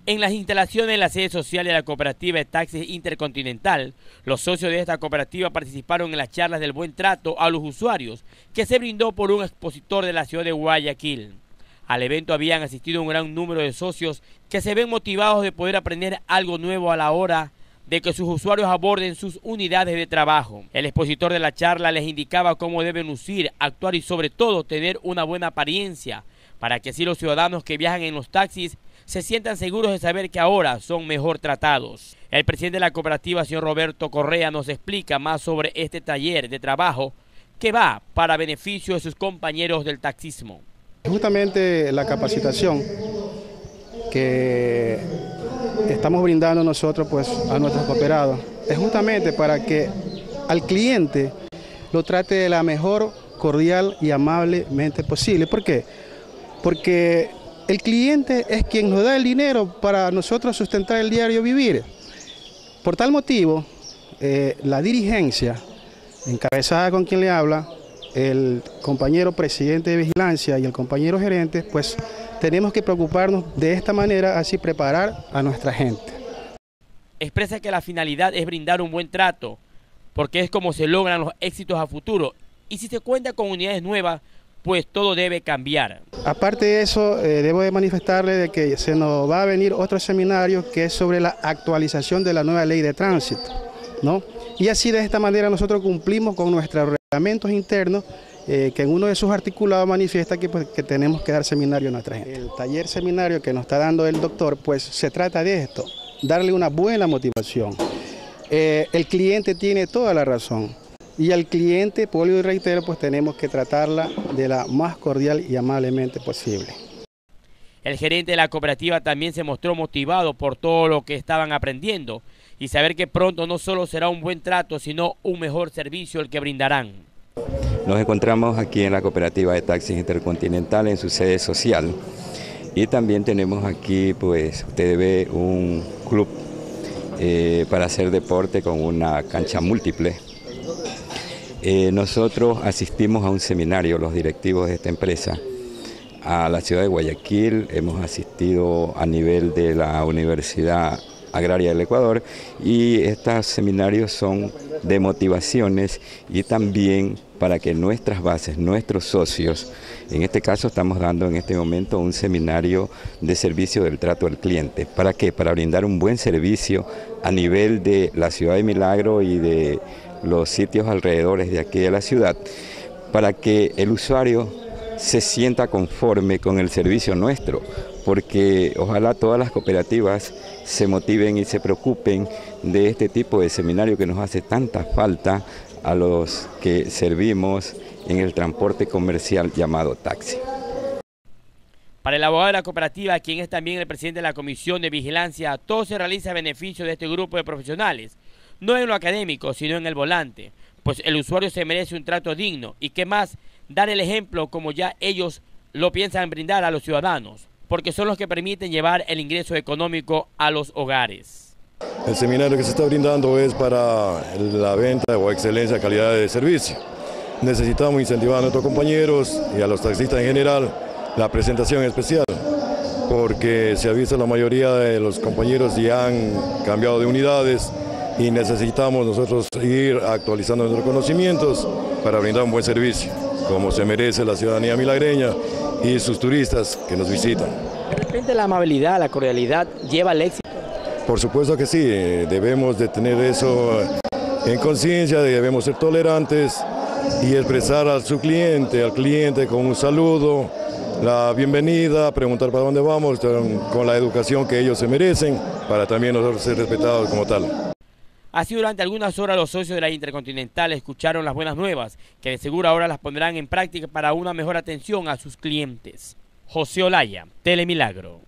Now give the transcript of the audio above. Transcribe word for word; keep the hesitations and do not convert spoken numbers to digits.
En las instalaciones de la sede social de la cooperativa de taxis Intercontinental, los socios de esta cooperativa participaron en las charlas del buen trato a los usuarios que se brindó por un expositor de la ciudad de Guayaquil. Al evento habían asistido un gran número de socios que se ven motivados de poder aprender algo nuevo a la hora de que sus usuarios aborden sus unidades de trabajo. El expositor de la charla les indicaba cómo deben lucir, actuar y sobre todo tener una buena apariencia, para que así los ciudadanos que viajan en los taxis se sientan seguros de saber que ahora son mejor tratados. El presidente de la cooperativa, señor Roberto Correa, nos explica más sobre este taller de trabajo que va para beneficio de sus compañeros del taxismo. Justamente la capacitación que estamos brindando nosotros pues, a nuestros cooperados es justamente para que al cliente lo trate de la mejor, cordial y amablemente posible. ¿Por qué? Porque el cliente es quien nos da el dinero para nosotros sustentar el diario vivir. Por tal motivo, eh, la dirigencia, encabezada con quien le habla, el compañero presidente de vigilancia y el compañero gerente, pues tenemos que preocuparnos de esta manera, así preparar a nuestra gente. Expresa que la finalidad es brindar un buen trato, porque es como se logran los éxitos a futuro, y si se cuenta con unidades nuevas, pues todo debe cambiar. Aparte de eso, eh, debo de manifestarle de que se nos va a venir otro seminario que es sobre la actualización de la nueva ley de tránsito, ¿no? Y así de esta manera nosotros cumplimos con nuestros reglamentos internos, eh, que en uno de sus articulados manifiesta que, pues, que tenemos que dar seminario a nuestra gente. El taller seminario que nos está dando el doctor, pues se trata de esto, darle una buena motivación. Eh, el cliente tiene toda la razón. Y al cliente, polio y reitero, pues tenemos que tratarla de la más cordial y amablemente posible. El gerente de la cooperativa también se mostró motivado por todo lo que estaban aprendiendo y saber que pronto no solo será un buen trato, sino un mejor servicio el que brindarán. Nos encontramos aquí en la cooperativa de taxis Intercontinental en su sede social y también tenemos aquí, pues, usted ve un club eh, para hacer deporte con una cancha múltiple. Eh, nosotros asistimos a un seminario, los directivos de esta empresa, a la ciudad de Guayaquil, hemos asistido a nivel de la Universidad Agraria del Ecuador y estos seminarios son de motivaciones y también para que nuestras bases, nuestros socios, en este caso estamos dando en este momento un seminario de servicio del trato al cliente. ¿Para qué? Para brindar un buen servicio a nivel de la ciudad de Milagro y de los sitios alrededores de aquí de la ciudad, para que el usuario se sienta conforme con el servicio nuestro, porque ojalá todas las cooperativas se motiven y se preocupen de este tipo de seminario que nos hace tanta falta a los que servimos en el transporte comercial llamado taxi. Para el abogado de la cooperativa, quien es también el presidente de la Comisión de Vigilancia, todo se realiza a beneficio de este grupo de profesionales, no en lo académico, sino en el volante, pues el usuario se merece un trato digno y qué más dar el ejemplo como ya ellos lo piensan brindar a los ciudadanos, porque son los que permiten llevar el ingreso económico a los hogares. El seminario que se está brindando es para la venta o excelencia, calidad de servicio. Necesitamos incentivar a nuestros compañeros y a los taxistas en general la presentación especial, porque se ha visto la mayoría de los compañeros ya han cambiado de unidades y necesitamos nosotros ir actualizando nuestros conocimientos para brindar un buen servicio, como se merece la ciudadanía milagreña y sus turistas que nos visitan. De repente la amabilidad, la cordialidad lleva al éxito. Por supuesto que sí, debemos de tener eso en conciencia, debemos ser tolerantes y expresar a su cliente, al cliente con un saludo, la bienvenida, preguntar para dónde vamos, con la educación que ellos se merecen, para también nosotros ser respetados como tal. Así durante algunas horas los socios de la Intercontinental escucharon las buenas nuevas, que de seguro ahora las pondrán en práctica para una mejor atención a sus clientes. José Olaya, Telemilagro.